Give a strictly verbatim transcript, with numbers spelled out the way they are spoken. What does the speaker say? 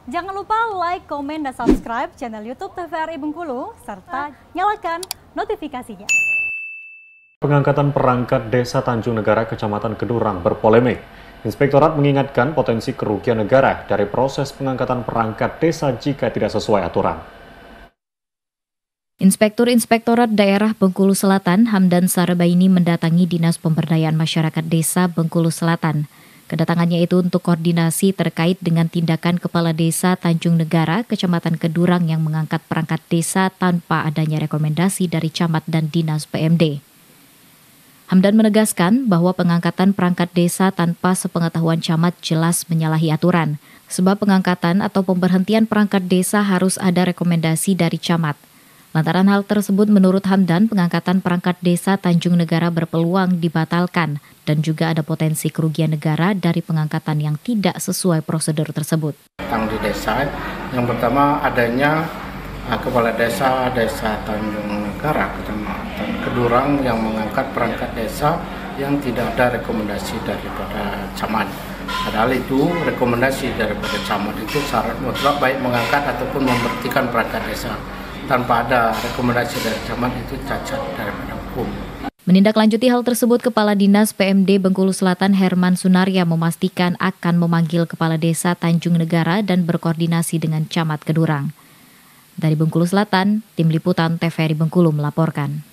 Jangan lupa like, komen, dan subscribe channel YouTube T V R I Bengkulu, serta nyalakan notifikasinya. Pengangkatan perangkat Desa Tanjung Negara, Kecamatan Kedurang berpolemik. Inspektorat mengingatkan potensi kerugian negara dari proses pengangkatan perangkat desa jika tidak sesuai aturan. Inspektur Inspektorat Daerah Bengkulu Selatan, Hamdan Sarabaini, mendatangi Dinas Pemberdayaan Masyarakat Desa Bengkulu Selatan. Kedatangannya itu untuk koordinasi terkait dengan tindakan Kepala Desa Tanjung Negara, Kecamatan Kedurang yang mengangkat perangkat desa tanpa adanya rekomendasi dari camat dan Dinas P M D. Hamdan menegaskan bahwa pengangkatan perangkat desa tanpa sepengetahuan camat jelas menyalahi aturan, sebab pengangkatan atau pemberhentian perangkat desa harus ada rekomendasi dari camat. Lantaran hal tersebut, menurut Hamdan, pengangkatan perangkat desa Tanjung Negara berpeluang dibatalkan dan juga ada potensi kerugian negara dari pengangkatan yang tidak sesuai prosedur tersebut. Tentang di desa, yang pertama adanya uh, Kepala Desa Desa Tanjung Negara, Kecamatan Kedurang yang mengangkat perangkat desa yang tidak ada rekomendasi daripada camat. Padahal itu rekomendasi daripada camat itu syarat mutlak baik mengangkat ataupun memberhentikan perangkat desa. Tanpa ada rekomendasi dari camat itu cacat daripada hukum. Menindaklanjuti hal tersebut, Kepala Dinas P M D Bengkulu Selatan Herman Sunaria memastikan akan memanggil Kepala Desa Tanjung Negara dan berkoordinasi dengan Camat Kedurang. Dari Bengkulu Selatan, Tim Liputan T V R I Bengkulu melaporkan.